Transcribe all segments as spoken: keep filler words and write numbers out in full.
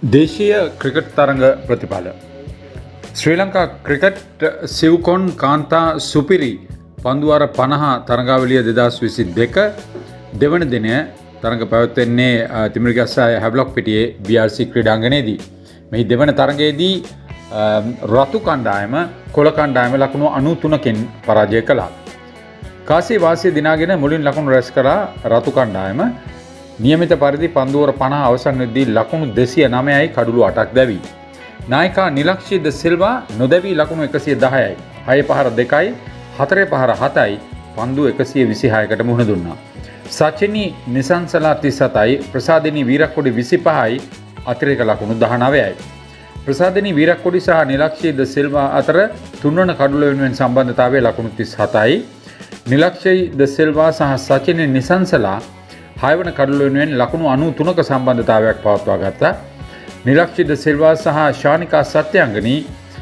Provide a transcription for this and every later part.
දේශීය ක්‍රිකට් තරඟ ප්‍රතිඵල ශ්‍රී ලංකා ක්‍රිකට් සිව්කොන් කාන්තා සුපිරි පන්දුවාර පනහ තරඟාවලිය දෙදහස් විසි දෙක දෙවන දිනය තරඟ පැවැත්වෙන්නේ තිමිරගස්සාය හැබ්ලොක් පිටියේ බී ආර් සී ක්‍රීඩාංගණයේදී. මේ දෙවන තරඟයේදී රතු කණ්ඩායම කොළ කණ්ඩායම ලකුණු අනූතුනකින් පරාජය කළා. කාසී වාසිය දිනාගෙන මුලින් ලකුණු රැස් කරා රතු කණ්ඩායම. නියමිත පරිදි පන්දුවර පනහ අවසන් වෙද්දී ලකුණු දෙසිය නවයයි කඩුළු අටක් දැවි. නායිකා නිලක්ෂී ද සිල්වා නොදැවී ලකුණු එකසිය දහයයි. හය පහර දෙකයි හතරේ පහර හතයි පන්දු එකසිය විසිහයකට මුහුණ දුන්නා. සචිනි නිසංසලා තිස් හතයි ප්‍රසාදිනී වීරක්කොඩි විසිපහයි අතිරේක ලකුණු දහනවයයි. ප්‍රසාදිනී වීරක්කොඩි සහ නිලක්ෂී ද සිල්වා අතර තුන්වන කඩුල වෙනුවෙන් සම්බන්ධතාවය ලකුණු තිස් හතයි. නිලක්ෂී ද සිල්වා සහ සචිනි නිසංසලා හයවන කඩුල වෙනුවෙන් ලකුණු අනූතුනක සම්බන්ධතාවයක් පවත්වා ගත්තා. නිලක්ෂී ද සිල්වා සහ ශානිකා සත්‍යංගනී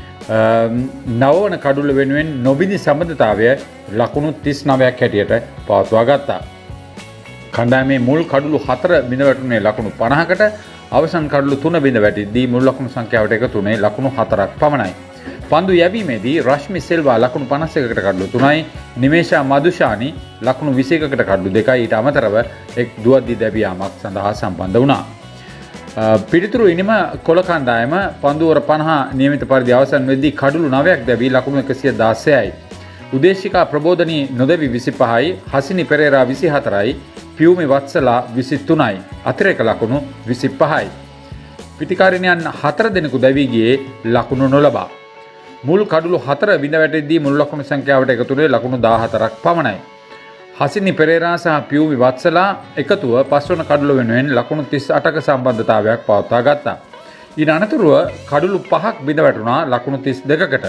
නවවන කඩුල වෙනුවෙන් නොබිඳි සම්බන්ධතාවය ලකුණු තිස් නවයක් හැටියට පවත්වා ගත්තා. කණ්ඩායමේ මුල් කඩුළු හතර බිඳ වැටුනේ ලකුණු පනහකට, අවසන් කඩුළු තුන බිඳ වැටිද්දී මුල් ලකුණු සංඛ්‍යාවට එකතු වුණේ ලකුණු හතරක් පමණයි. පන්දු යැවීමේදී රශ්මි සිල්වා ලකුණු පනස් එකකට කඩුළු තුනයි, නිමේෂා මදුෂානි ලකුණු විසි එකකට කඩුළු දෙකයි ඊට අමතරව එක් දුවද්දි දැවියාමක් සඳහා සම්බන්ධ වුණා. පිළිතුරු ඉනිම කොළ කණ්ඩායම පන්දුවර පනහ නියමිත පරිදි අවසන් වෙද්දී කඩුළු නවයක් දැවී ලකුණු එකසිය දාසයයි. උදේශිකා ප්‍රබෝධනී නොදැවි විසිපහයි, හසිනි පෙරේරා විසිහතරයි, පියුමි වත්සලා විසිතුනයි, අතිරේක ලකුණු විසිපහයි. පිටිකාරිනියන් හතර දෙනෙකු දැවී ගියේ ලකුණු නොලබා. මුල් කඩුළු හතර බිඳ වැටෙද්දී මුල් ලකුණු සංඛ්‍යාවට එකතු වුණේ ලකුණු දාහතරක් පමණයි. හසිනි පෙරේරා සහ පියුමි වත්සලා එකතුව පස්වන කඩුළ වෙනුවෙන් ලකුණු තිස් අටක සම්බන්ධතාවයක් පවත්වා ගත්තා. ඊට අනතුරුව කඩුළු පහක් බිඳ වැටුණා ලකුණු තිස් දෙකකට.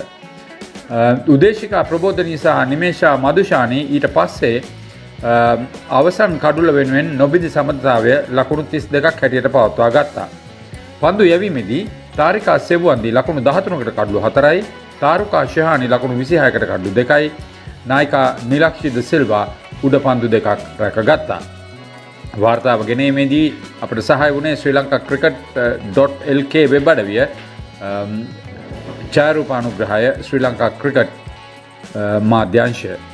උදේශිකා ප්‍රබෝධනී සහ නිමේෂා මදුෂානි ඊට පස්සේ අවසන් කඩුළ වෙනුවෙන් නොබිඳි සම්බන්ධතාවය ලකුණු තිස් දෙකක් හැටියට පවත්වා ගත්තා. පන්දු යැවීමේදී තාරිකා සෙවුවන්දි ලකුණු දහතුනකට කඩුළු හතරයි, තාරුකා ශහානි ලකුණු විසිහයකට කඩුළු දෙකයි, නායිකා නිලක්ෂී ද සිල්වා උඩ පන්දු දෙකක් රැකගත්තා. වාර්තාව ගෙනීමේදී අපට සහාය වුණේ Sri Lanka cricket dot L K web අඩවිය, ඡායාරූපානුග්‍රහය ශ්‍රී ලංකා ක්‍රිකට් මාධ්‍යංශය.